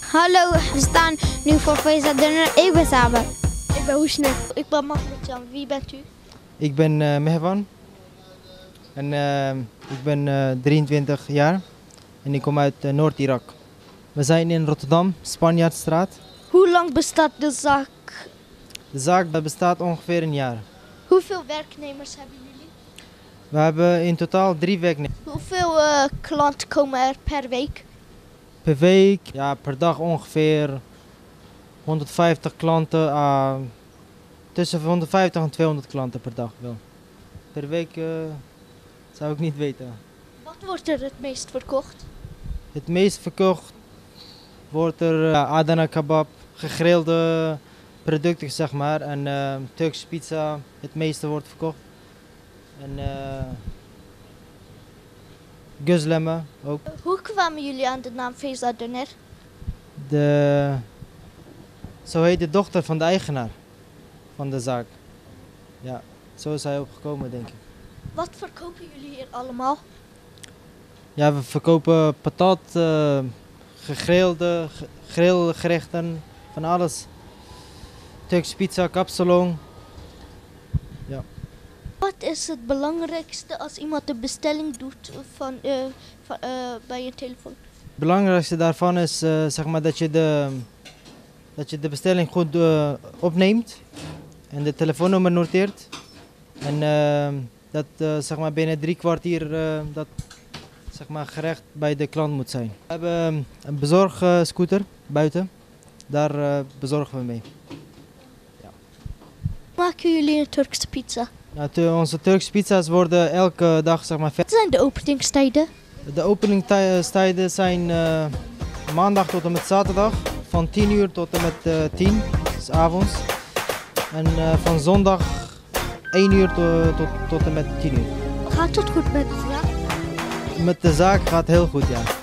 Hallo, we staan nu voor Feza Dunner. Ik ben Saber. Ik ben Hoesne. Ik ben Mahmoud. Wie bent u? Ik ben Mehwan en ik ben 23 jaar en ik kom uit Noord-Irak. We zijn in Rotterdam, Spanjaardstraat. Hoe lang bestaat de zaak? De zaak bestaat ongeveer een jaar. Hoeveel werknemers hebben jullie? We hebben in totaal 3 werknemers. Hoeveel klanten komen er per week? Per week, ja, per dag ongeveer 150 klanten, tussen 150 en 200 klanten per dag wel. Per week zou ik niet weten. Wat wordt er het meest verkocht? Het meest verkocht wordt er Adana kebab, gegrilde producten zeg maar en Turkse pizza, het meeste wordt verkocht. En guzlemmen ook. Hoe kwamen jullie aan de naam Feza Dunner? Zo heet de dochter van de eigenaar van de zaak. Ja, zo is hij opgekomen denk ik. Wat verkopen jullie hier allemaal? Ja, we verkopen patat, gegrilde grillgerechten, van alles. Turkse pizza, kapsalon. Ja. Wat is het belangrijkste als iemand de bestelling doet bij je telefoon? Het belangrijkste daarvan is zeg maar dat je de bestelling goed opneemt en de telefoonnummer noteert. En dat zeg maar binnen 3 kwartier dat zeg maar gerecht bij de klant moet zijn. We hebben een bezorgscooter buiten, daar bezorgen we mee. Ja. Hoe maken jullie een Turkse pizza? Ja, onze Turkse pizza's worden elke dag zeg maar Wat zijn de openingstijden? De openingstijden zijn maandag tot en met zaterdag van 10 uur tot en met 10 dus avonds. En van zondag 1 uur tot en met 10 uur. Gaat het goed met de zaak? Met de zaak gaat het heel goed, ja.